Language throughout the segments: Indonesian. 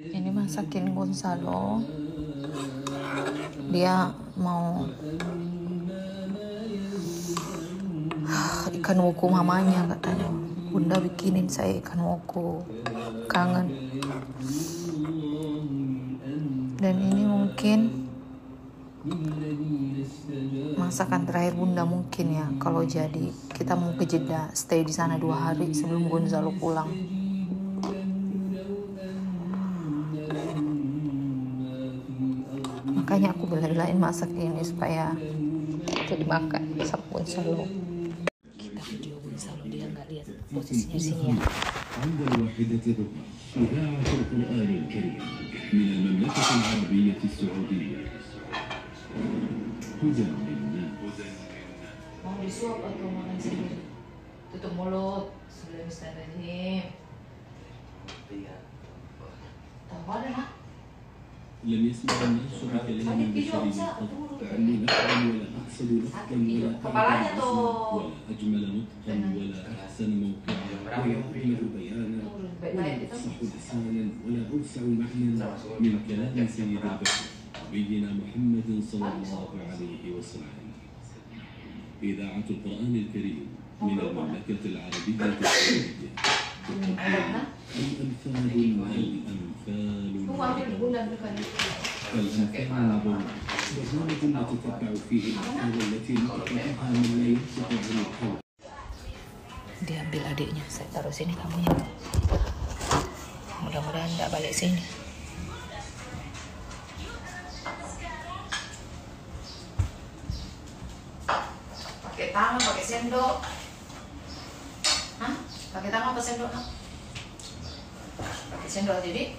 Ini masakin Gonzalo. Dia mau ikan woku mamanya katanya. Bunda bikinin saya ikan woku. Kangen. Dan ini mungkin masakan terakhir Bunda mungkin ya. Kalau jadi kita mau ke Jeddah, stay di sana 2 hari sebelum Gonzalo pulang. Makanya aku bela-belain masak ini supaya itu dimakan sama Gonzalo. Kita video Gonzalo, dia nggak lihat posisinya sini ya. إذاعة القرآن الكريم من المملكة العربية السعودية. هدى للناس. Mau disuap atau makan sendiri? Tutup mulut sebelum Bismillahirrahmanirrahim. Tahu ada nak? لم يسمع الناس بكلام بشري قط عني نفعا ولا أحسن نفعا ولا أعظم ولا أجمل نطقا ولا أحسن موقعا ولا أجمل بيانا ولا أفصح لسانا ولا أوسع معنى من كلام سيد البشر نبينا محمد صلى الله عليه وسلم. إذاعة القرآن الكريم من المملكة العربية السعودية. الأمثال برنامج نتتبع فيه الأمثال التي نطقها من لا ينطق عن القول. Diambil adiknya, saya taruh sini kamunya. Mudah-mudahan tidak balik sini. Pakai tangan, pakai sendok. Hah? Pakai tangan apa sendok? Pakai sendok aja, Dik.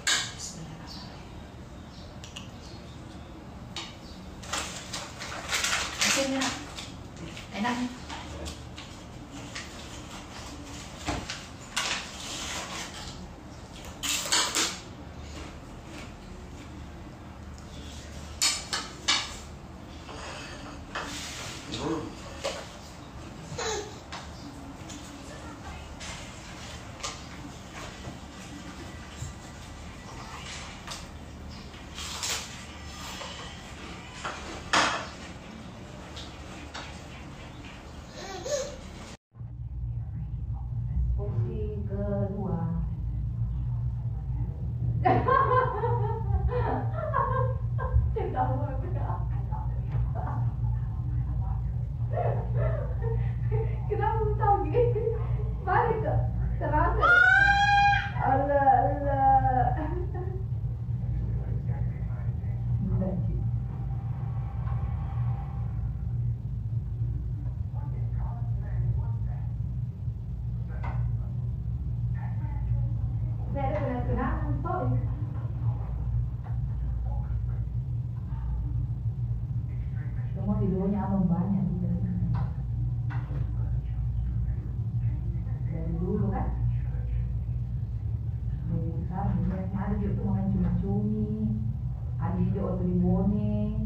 Bismillahirrahmanirrahim. Enak. Enak. Semua videonya abang banyak dari dulu kan. Dari sekarang ada juga tuh makan cumi-cumi, ada juga waktu di Bone.